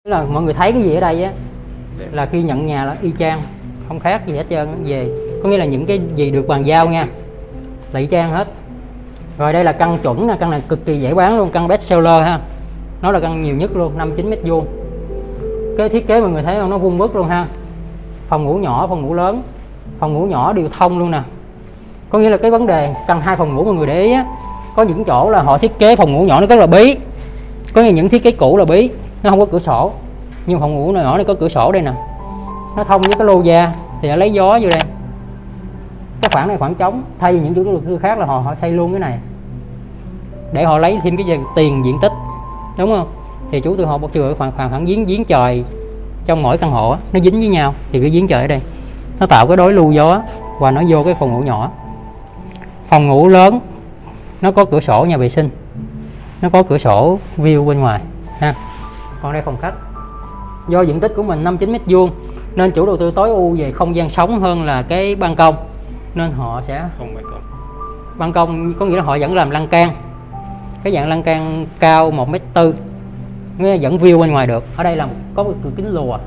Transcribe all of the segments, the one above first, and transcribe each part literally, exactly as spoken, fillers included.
Là mọi người thấy cái gì ở đây á là khi nhận nhà là y chang, không khác gì hết trơn về, có nghĩa là những cái gì được bàn giao nha là y chang hết. Rồi đây là căn chuẩn nè, căn này cực kỳ dễ bán luôn, căn best seller ha, nó là căn nhiều nhất luôn, năm mươi chín mét vuông. Cái thiết kế mọi người thấy không, nó vuông vức luôn ha, phòng ngủ nhỏ, phòng ngủ lớn, phòng ngủ nhỏ đều thông luôn nè. Có nghĩa là cái vấn đề căn hai phòng ngủ mọi người để ý á, có những chỗ là họ thiết kế phòng ngủ nhỏ nó rất là bí, có những thiết kế cũ là bí, nó không có cửa sổ. Nhưng phòng ngủ nhỏ này có cửa sổ đây nè, nó thông với cái lô gia thì nó lấy gió vô đây. Cái khoảng này khoảng trống, thay vì những chủ đầu tư khác là họ họ xây luôn cái này để họ lấy thêm cái tiền diện tích, đúng không? Thì chủ tư họ bọc chừa khoảng khoảng khoảng giếng giếng trời trong mỗi căn hộ nó dính với nhau, thì cái giếng trời ở đây nó tạo cái đối lưu gió và nó vô cái phòng ngủ nhỏ. Phòng ngủ lớn nó có cửa sổ nhà vệ sinh, nó có cửa sổ view bên ngoài ha. Còn đây phòng khách, do diện tích của mình năm mươi chín mét vuông nên chủ đầu tư tối ưu về không gian sống hơn là cái ban công, nên họ sẽ không ban công. Ban công có nghĩa là họ vẫn làm lan can, cái dạng lan can cao một mét tư, nghĩa vẫn view bên ngoài được. Ở đây là có một cửa kính lùa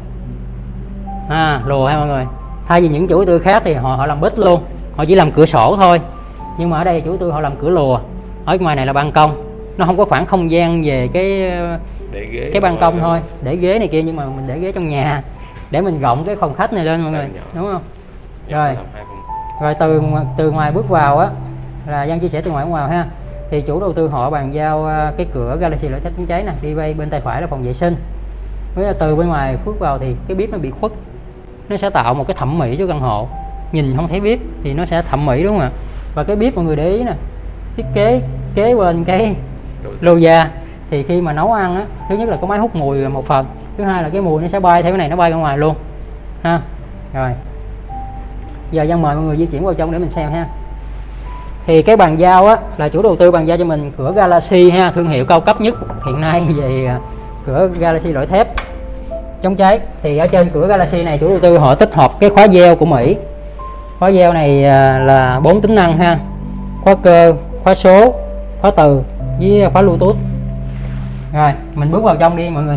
à, lùa ha mọi người. Thay vì những chủ đầu tư khác thì họ họ làm bít luôn, họ chỉ làm cửa sổ thôi, nhưng mà ở đây chủ đầu tư họ làm cửa lùa. Ở ngoài này là ban công, nó không có khoảng không gian về cái để ghế cái ban công thôi, để ghế này kia, nhưng mà mình để ghế trong nhà để mình rộng cái phòng khách này lên mọi người, đúng không? Rồi rồi từ từ ngoài bước vào á, là Giang chia sẻ từ ngoài bước vào ha, thì chủ đầu tư họ bàn giao cái cửa Galaxy lợi thép chống cháy nè, đi bay bên tay phải là phòng vệ sinh. Với là từ bên ngoài bước vào thì cái bếp nó bị khuất, nó sẽ tạo một cái thẩm mỹ cho căn hộ, nhìn không thấy bếp thì nó sẽ thẩm mỹ, đúng không ạ? Và cái bếp mọi người để ý nè, thiết kế kế bên cái lô gia, thì khi mà nấu ăn á, thứ nhất là có máy hút mùi một phần, thứ hai là cái mùi nó sẽ bay theo cái này, nó bay ra ngoài luôn ha. Rồi giờ Giang mời mọi người di chuyển vào trong để mình xem ha. Thì cái bàn giao á là chủ đầu tư bàn giao cho mình cửa Galaxy ha, thương hiệu cao cấp nhất hiện nay về cửa Galaxy loại thép chống cháy. Thì ở trên cửa Galaxy này chủ đầu tư họ tích hợp cái khóa gieo của Mỹ. Khóa gieo này là bốn tính năng ha, khóa cơ, khóa số, khóa từ với khóa Bluetooth. Rồi mình bước vào trong đi mọi người.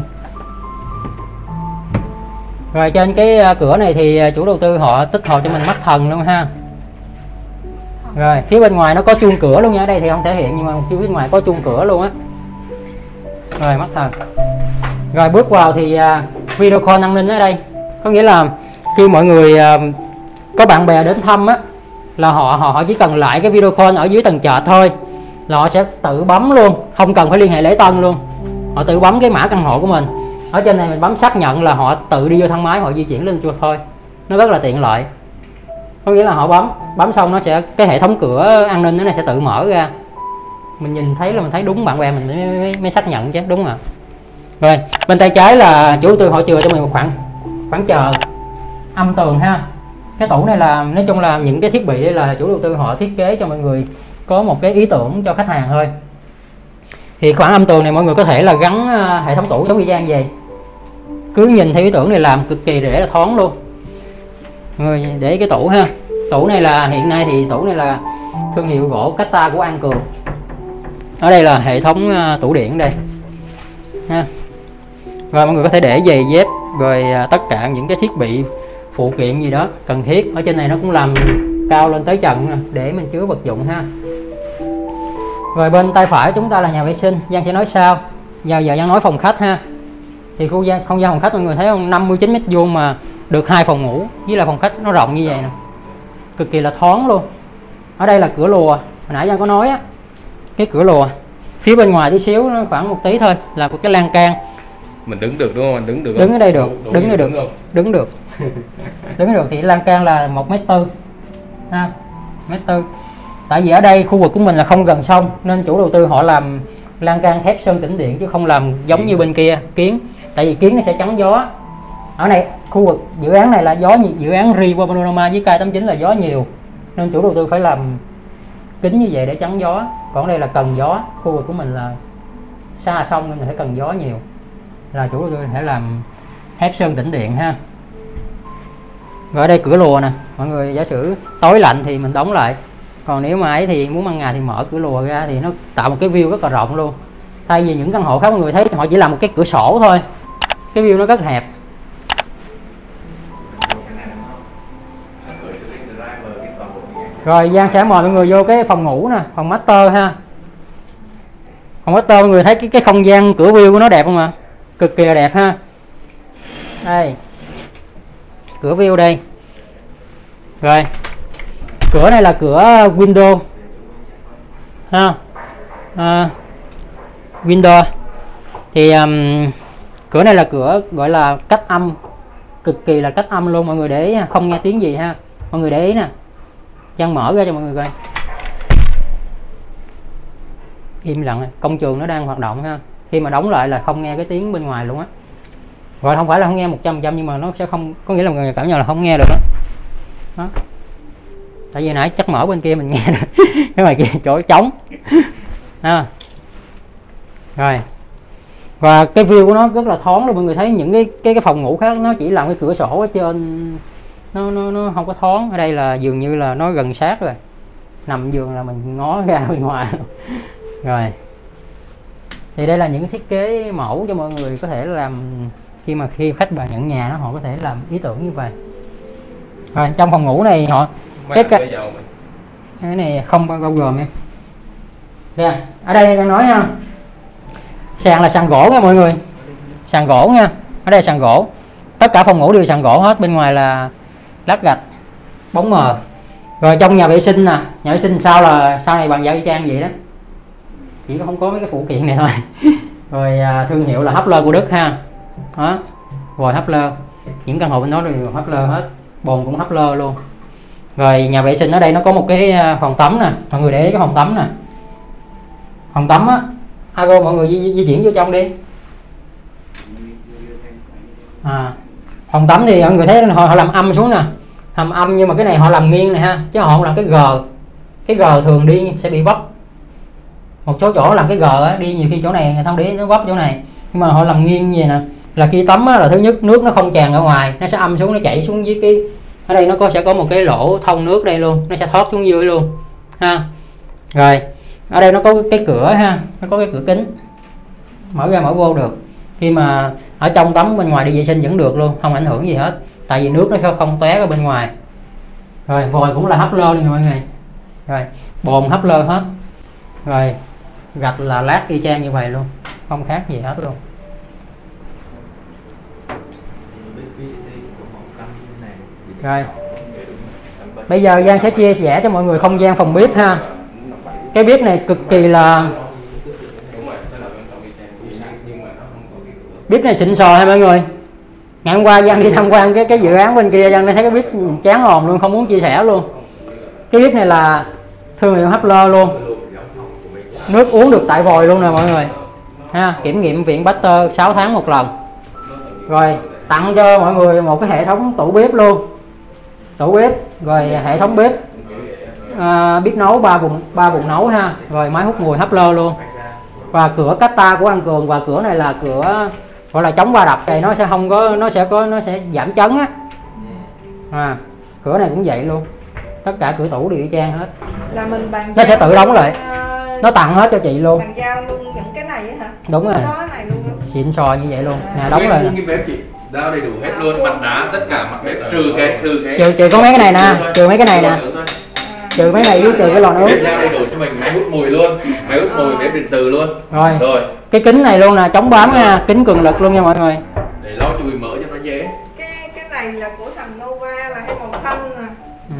Rồi trên cái cửa này thì chủ đầu tư họ tích hợp cho mình mắt thần luôn ha. Rồi phía bên ngoài nó có chuông cửa luôn nha, ở đây thì không thể hiện nhưng mà phía bên ngoài có chuông cửa luôn á. Rồi mắt thần. Rồi bước vào thì uh, video call an ninh ở đây, có nghĩa là khi mọi người uh, có bạn bè đến thăm á, là họ họ họ chỉ cần lại cái video call ở dưới tầng trệt thôi là họ sẽ tự bấm luôn, không cần phải liên hệ lễ tân luôn, họ tự bấm cái mã căn hộ của mình. Ở trên này mình bấm xác nhận là họ tự đi vô thang máy, họ di chuyển lên cho thôi, nó rất là tiện lợi. Có nghĩa là họ bấm bấm xong nó sẽ, cái hệ thống cửa an ninh nó này sẽ tự mở ra, mình nhìn thấy là mình thấy đúng bạn bè mình mới, mới, mới xác nhận chứ, đúng không ạ? Rồi bên tay trái là chủ đầu tư họ chừa cho mình một khoảng khoảng chờ âm tường ha. Cái tủ này là nói chung là những cái thiết bị đây là chủ đầu tư họ thiết kế cho mọi người có một cái ý tưởng cho khách hàng thôi. Thì khoảng âm tường này mọi người có thể là gắn hệ thống tủ giống y chang vậy, cứ nhìn theo ý tưởng này làm cực kỳ rẻ là thoáng luôn. Rồi để cái tủ ha, tủ này là hiện nay thì tủ này là thương hiệu gỗ Cata của An Cường. Ở đây là hệ thống tủ điện đây ha. Rồi mọi người có thể để giày dép rồi tất cả những cái thiết bị phụ kiện gì đó cần thiết. Ở trên này nó cũng làm cao lên tới trần để mình chứa vật dụng ha. Rồi bên tay phải chúng ta là nhà vệ sinh, Giang sẽ nói sau. Giờ giờ Giang nói phòng khách ha. Thì khu gian không gian phòng khách mọi người thấy không, năm mươi chín mét vuông mà được hai phòng ngủ với là phòng khách nó rộng như vậy nè, cực kỳ là thoáng luôn. Ở đây là cửa lùa, hồi nãy Giang có nói á, cái cửa lùa phía bên ngoài tí xíu nó khoảng một tí thôi là một cái lan can. Mình đứng được đúng không? Mình đứng được. Đứng không? ở đây được, Đúng, đứng ở đây được, không? đứng được, đứng được. Thì lan can là một mét tư ha, mét tư. Tại vì ở đây khu vực của mình là không gần sông nên chủ đầu tư họ làm lan can thép sơn tĩnh điện chứ không làm giống như bên kia kiến, tại vì kiến nó sẽ chắn gió. Ở này khu vực dự án này là gió, dự án Riva Panorama với K tám mươi chín là gió nhiều nên chủ đầu tư phải làm kính như vậy để chắn gió. Còn đây là cần gió, khu vực của mình là xa sông nên phải cần gió nhiều, là chủ đầu tư phải làm thép sơn tĩnh điện ha. Rồi ở đây cửa lùa nè mọi người, giả sử tối lạnh thì mình đóng lại, còn nếu mà ấy thì muốn ban ngày thì mở cửa lùa ra thì nó tạo một cái view rất là rộng luôn. Thay vì những căn hộ khác mọi người thấy họ chỉ làm một cái cửa sổ thôi, cái view nó rất hẹp. Rồi Giang sẽ mời mọi người vô cái phòng ngủ nè, phòng master ha. Phòng master mọi người thấy cái cái không gian cửa view của nó đẹp không ạ? Cực kỳ là đẹp ha. Đây. Cửa view đây. Rồi. Cửa này là cửa window. Ha. À, window. Thì um, cửa này là cửa gọi là cách âm, cực kỳ là cách âm luôn, mọi người để ý, không nghe tiếng gì ha. Mọi người để ý nè. Giang mở ra cho mọi người coi. Im lặng, công trường nó đang hoạt động ha. Khi mà đóng lại là không nghe cái tiếng bên ngoài luôn á. Rồi không phải là không nghe một trăm phần trăm nhưng mà nó sẽ không, có nghĩa là mọi người cảm nhận là không nghe được đó. Đó. Tại vì nãy chắc mở bên kia mình nghe được. Cái ngoài kia chỗ trống. Ha. Rồi. Và cái view của nó rất là thoáng luôn, mọi người thấy những cái cái cái phòng ngủ khác nó chỉ làm cái cửa sổ ở trên, nó nó nó không có thoáng. Ở đây là dường như là nó gần sát rồi, nằm giường là mình ngó ra bên ngoài. Rồi thì đây là những thiết kế mẫu cho mọi người có thể làm khi mà khi khách vào nhận nhà, nó họ có thể làm ý tưởng như vậy. Rồi trong phòng ngủ này họ cái cái, cái này không bao gồm em. Đây, ở đây đang nói ha, sàn là sàn gỗ nha mọi người, sàn gỗ nha, ở đây là sàn gỗ, tất cả phòng ngủ đều sàn gỗ hết, bên ngoài là lát gạch bóng mờ. Rồi trong nhà vệ sinh nè, nhà vệ sinh sau là sau này bằng da y chang vậy đó, chỉ có không có mấy cái phụ kiện này thôi. Rồi à, thương hiệu là Hustler của Đức ha, đó, rồi Hustler, những căn hộ bên đó đều Hustler hết, bồn cũng Hustler luôn. Rồi nhà vệ sinh ở đây nó có một cái phòng tắm nè, mọi người để ý cái phòng tắm nè, phòng tắm á, Ago mọi người di, di chuyển vô trong đi. À, phòng tắm thì mọi người thấy họ, họ làm âm xuống nè, làm âm nhưng mà cái này họ làm nghiêng này ha, chứ họ không làm cái G. Cái G thường đi sẽ bị vấp. Một số chỗ làm cái G á, đi nhiều khi chỗ này người ta không để nó vấp chỗ này, nhưng mà họ làm nghiêng như vậy nè, là khi tắm á, là thứ nhất nước nó không tràn ra ngoài, nó sẽ âm xuống, nó chảy xuống dưới cái, ở đây nó có sẽ có một cái lỗ thông nước đây luôn, nó sẽ thoát xuống dưới luôn ha. Rồi ở đây nó có cái cửa ha, nó có cái cửa kính, mở ra mở vô được. Khi mà ở trong tắm bên ngoài đi vệ sinh vẫn được luôn, không ảnh hưởng gì hết, tại vì nước nó sẽ không tóe ở bên ngoài. Rồi vòi cũng là Hustler luôn mọi người. Rồi bồn Hustler hết. Rồi gạch là lát y chang như vậy luôn, không khác gì hết luôn. Rồi bây giờ Giang sẽ chia sẻ cho mọi người không gian phòng bếp ha. Cái bếp này cực kỳ là, bếp này xịn sò ha mọi người. Ngày hôm qua Giang đi tham quan cái cái dự án bên kia, Giang thấy cái bếp chán hồn luôn, không muốn chia sẻ luôn. Cái bếp này là thương hiệu Hustler luôn, nước uống được tại vòi luôn nè mọi người ha. Kiểm nghiệm viện Baxter sáu tháng một lần. Rồi tặng cho mọi người một cái hệ thống tủ bếp luôn, tủ bếp, rồi hệ thống bếp, à, bếp nấu ba vùng ba vùng nấu ha, rồi máy hút mùi Hustler luôn, và cửa Cata của An Cường, và cửa này là cửa gọi là chống va đập, này nó sẽ không có, nó sẽ có, nó sẽ giảm chấn á. À, cửa này cũng vậy luôn, tất cả cửa tủ đều y chang hết, là mình bàn nó sẽ tự đóng lại, uh, nó tặng hết cho chị luôn. bàn giao luôn những cái này á hả? Đúng rồi, này luôn. xịn sò như vậy luôn nè, đóng lại cái bếp chị giao đầy đủ hết luôn, mặt đá tất cả mặt bếp, trừ cái trừ cái trừ trừ có mấy cái này nè, trừ mấy cái này nè, trừ mấy này với trừ cái lò nướng. Bếp giao đầy đủ cho mình, máy hút mùi luôn, máy hút mùi, bếp điện từ luôn. Rồi. Rồi Cái kính này luôn nè, chống bám nha, kính cường lực luôn nha mọi người. Để lau chùi mỡ cho nó dễ. Cái cái này là của thằng Nova, là cái màu xanh nè. Ừ.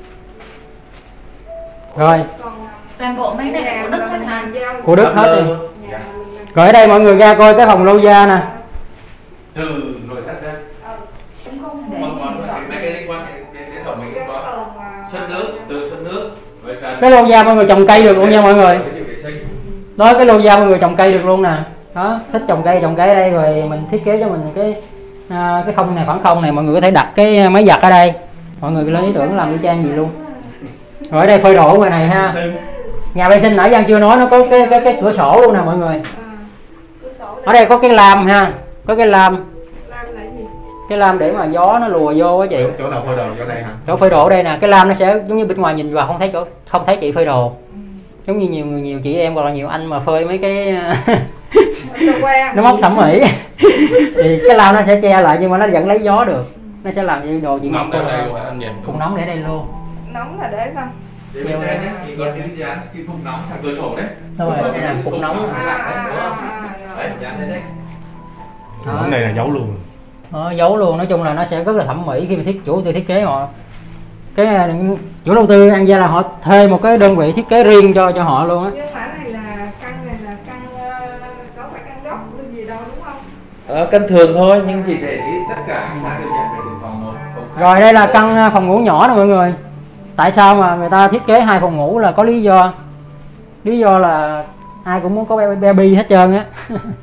Rồi. Còn toàn bộ mấy này của Đức hết hả? Của Đức hết đi. Rồi ở đây mọi người ra coi cái phòng lâu gia nè. Trừ nội thất ra. Cũng không để Còn còn mấy cái liên quan đến cái tổng mình cũng có. Xuất nước, từ xuất nước. Cái lô gia mọi người trồng cây được luôn nha mọi người. Đó, cái lô gia mọi người trồng cây được luôn nè. Đó, thích trồng cây trồng cây ở đây, rồi mình thiết kế cho mình cái à, cái không này, khoảng không này, mọi người có thể đặt cái máy giặt ở đây. Mọi người lấy ý tưởng làm y chang gì luôn. Rồi ở đây phơi đồ ở ngoài này ha. Nhà vệ sinh nãy Giang chưa nói, nó có cái cái, cái cửa sổ luôn nè mọi người. Ở đây có cái lam ha, có cái lam. Cái lam để mà gió nó lùa vô á chị. Chỗ nào phơi đồ chỗ đây hả? Chỗ phơi đồ ở đây nè, cái lam nó sẽ giống như bên ngoài nhìn vào không thấy chỗ, không thấy chị phơi đồ. Giống như nhiều người, nhiều chị em hoặc là nhiều anh mà phơi mấy cái Tôi quen. Nó móc thẩm mỹ. Thì cái lau nó sẽ che lại nhưng mà nó vẫn lấy gió được, nó sẽ làm cho đồ chị nóng móc đây luôn anh nhỉ? không nóng để đây luôn. Nóng là để sao? Để bên đây nhé, thì có cái dán cái khung nóng thằng cửa sổ đấy. Đúng rồi, cái làm cục nóng. À, à, à, à, Đấy, dán đây đây. Đó. Cái này là giấu luôn. Đó, giấu luôn, nói chung là nó sẽ rất là thẩm mỹ khi mà thiết chủ tư thiết kế họ. Cái chủ đầu tư An Gia là họ thuê một cái đơn vị thiết kế riêng cho cho họ luôn á. nhưng mà này là căn này là căn uh, có phải căn gốc hay gì đâu đúng không? Ờ, căn thường thôi nhưng chỉ để ý tất cả các xa đều nhận về từng phòng một. Rồi đây là căn phòng ngủ nhỏ nè mọi người. Tại sao mà người ta thiết kế hai phòng ngủ là có lý do. Lý do là ai cũng muốn có baby hết trơn á.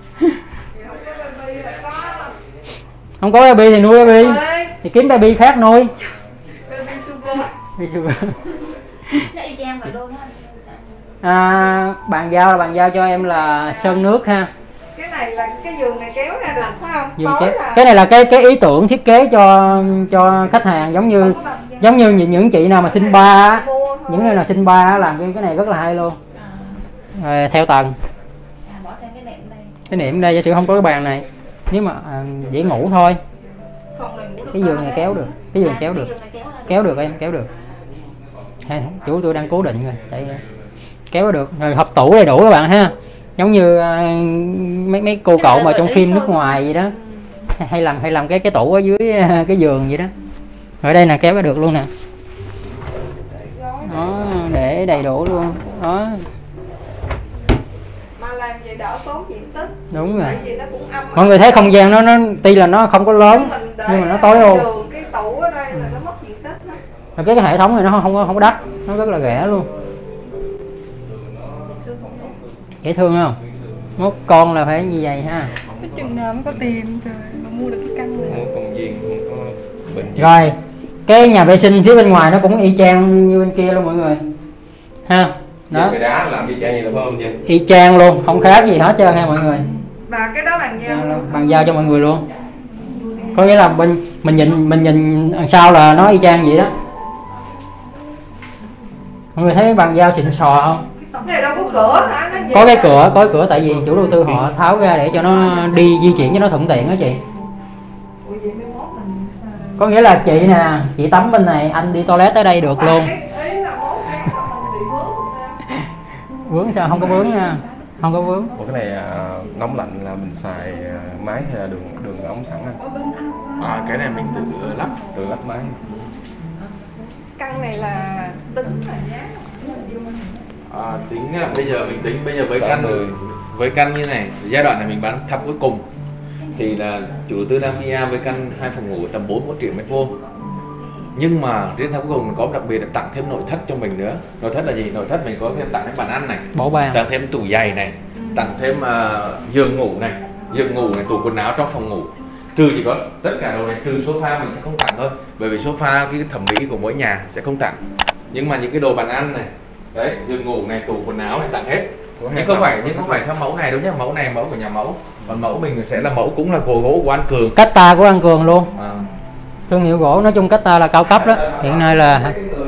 Không có baby thì nuôi baby. Thì kiếm baby khác nuôi. Baby sugar. Baby sugar. Nó y chang vậy luôn á. À, bàn giao là bàn giao cho em là sơn nước ha. Cái này là cái giường này kéo ra được phải không? Giường Tối kéo. là Cái này là cái cái ý tưởng thiết kế cho cho khách hàng, giống như không có bàn giao. giống như những, những chị nào mà sinh ba á, Mua thôi. những người nào sinh ba á, làm cái cái này rất là hay luôn. Rồi, theo tầng. À, bỏ thêm cái nệm đây. Cái niệm đây giả sử không có cái bàn này, nếu mà à, dễ ngủ thôi, Phòng này ngủ được cái giường này kéo được, cái giường kéo được, kéo được em, kéo được. Hay, chủ tôi đang cố định rồi, tại kéo được. Rồi hộp tủ đầy đủ các bạn ha, giống như à, mấy mấy cô cậu mà trong phim nước ngoài gì đó, hay làm hay làm cái cái tủ ở dưới cái giường vậy đó. Ở đây nè, kéo cái được luôn nè. Đó, để đầy đủ luôn đó. mà làm vậy đỡ tốn diện tích. Đúng rồi. Tại vì nó cũng âm. Mọi người thấy không gian nó nó tuy là nó không có lớn mình để nhưng mà nó tối ưu. giường, cái tủ ở đây là nó mất diện tích đó. Rồi cái, cái hệ thống này nó không không có không có đắt, nó rất là rẻ luôn. Dễ thương không? Mốt con là phải như vậy ha. Cái chừng nào mới có tiền trời mà mua được cái căn này. Không có công viên, không có bệnh viện. Rồi cái nhà vệ sinh phía bên ngoài nó cũng y chang như bên kia luôn mọi người ha. Đó, Cái đá làm y chang gì là phải không chị? y chang luôn, không khác gì hết trơn ha mọi người. Mà cái đó bàn giao luôn. Bàn giao cho mọi người luôn. Có nghĩa là bên mình nhìn mình nhìn đằng sau là nó y chang vậy đó. Mọi người thấy bàn giao xịn sò không? Cái này đâu có cửa hả? Nó Có vậy cái cửa, có cái cửa tại vì chủ đầu tư họ tháo ra để cho nó đi di chuyển cho nó thuận tiện đó chị. Ủa vậy mai mốt mình sao? Có nghĩa là chị nè, chị tắm bên này, anh đi toilet tới đây được luôn. Ý là mốt cái mà mình bị vướng sao? Vướng sao? Không có vướng nha, không có vướng. Ủa cái này à, nóng lạnh là mình xài à, máy hay là đường đường ống sẵn anh? Ở bên Âu á. À cái này mình tự lắp, tự lắp máy. Căn này là tính là giá. À, tính à, bây giờ mình tính bây giờ với Dạ, căn mười. với căn như này, giai đoạn này mình bán thấp cuối cùng thì là chủ đầu tư Namia với căn hai phòng ngủ tầm bốn mươi mốt triệu mét vuông. Nhưng mà riêng tháng cuối cùng mình có đặc biệt là tặng thêm nội thất cho mình nữa. Nội thất là gì? Nội thất mình có thêm tặng thêm bàn ăn này, Bỏ bàn. tặng thêm tủ giày này, tặng thêm uh, giường ngủ này, giường ngủ này, tủ quần áo trong phòng ngủ. Trừ chỉ có tất cả đồ này trừ sofa mình sẽ không tặng thôi, bởi vì sofa cái thẩm mỹ của mỗi nhà sẽ không tặng. Nhưng mà những cái đồ bàn ăn này, đấy, giường ngủ này, tủ quần áo này tặng hết. Nhưng không phải nhưng không phải theo mẫu này đúng nhá, mẫu này mẫu của nhà mẫu, còn mẫu mình sẽ là mẫu cũng là gỗ gỗ của An Cường. Cách ta của An Cường luôn. À. Thương hiệu gỗ nói chung cách ta là cao cấp đó. Hiện nay là